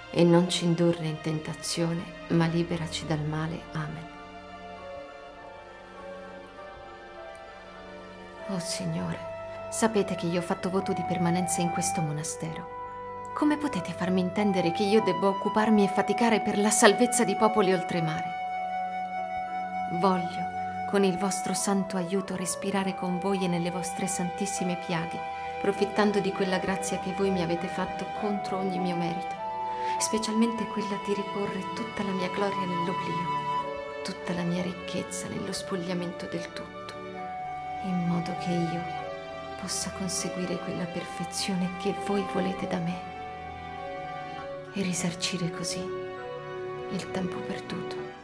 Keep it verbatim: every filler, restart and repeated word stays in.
e non ci indurre in tentazione, ma liberaci dal male. Amen. Oh Signore, sapete che io ho fatto voto di permanenza in questo monastero. Come potete farmi intendere che io debbo occuparmi e faticare per la salvezza di popoli oltremare? Voglio, con il vostro santo aiuto, respirare con voi e nelle vostre santissime piaghe, profittando di quella grazia che voi mi avete fatto contro ogni mio merito, specialmente quella di riporre tutta la mia gloria nell'oblio, tutta la mia ricchezza nello spogliamento del tutto, in modo che io possa conseguire quella perfezione che voi volete da me e risarcire così il tempo perduto.